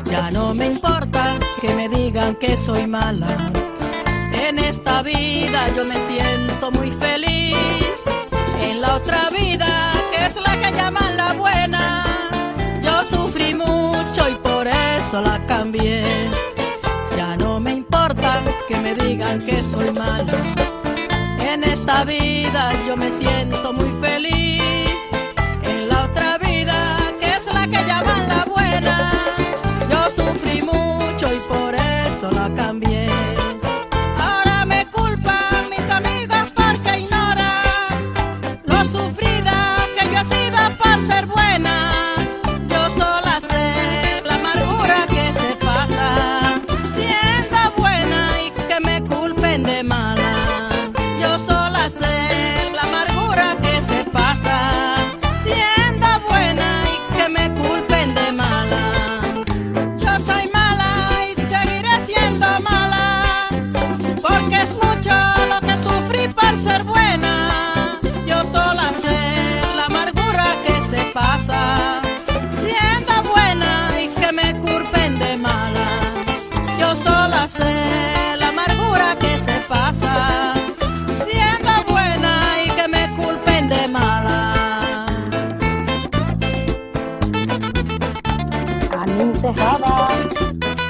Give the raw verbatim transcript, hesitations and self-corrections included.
Ya no me importa que me digan que soy mala. En esta vida yo me siento muy feliz. En la otra vida, que es la que llaman la buena, yo sufrí mucho y por eso la cambié. Ya no me importa que me digan que soy mala. En esta vida yo me siento muy feliz. En la otra vida, que es la que llaman la buena, yo sufrí mucho y por eso la cambié. Ahora me culpan mis amigos porque ignoran lo sufrida que yo he sido por ser buena. Yo sola sé la amargura que se pasa siendo buena y que me culpen de mala. Yo sola sé la amargura que se pasa siendo buena y que me culpen de mala. Yo soy mala y seguiré siendo mala, porque es mucho lo que sufrí por ser buena. Yo sola sé la amargura que se pasa siendo buena y que me culpen de mala. Yo sola sé la amargura que se pasa siendo buena y que me culpen de mala. Anín Tejada.